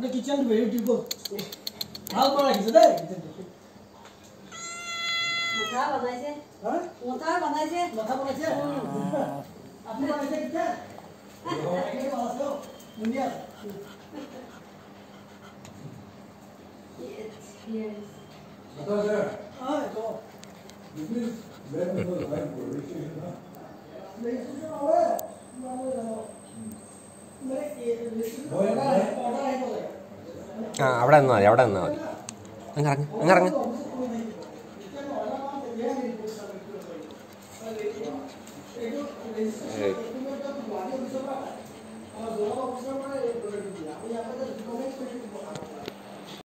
अपने kitchen very टिको हाल बना किसे दे मुठा बनाइছে हां मुठा बनाइছে माथा बनाइছে आपने बनाइছে किसे ये बनासो दुनिया yes Ata sir, हां तो this is where we go live for registration, huh? Registration होवे मेरे ये रजिस्ट्रेशन ऑर्डर है बोले ആ അവിടെ നിന്നാൽ മതി അവിടെ നിന്നാൽ മതി അങ്ങിറങ്ങ് അങ്ങിറങ്ങ് और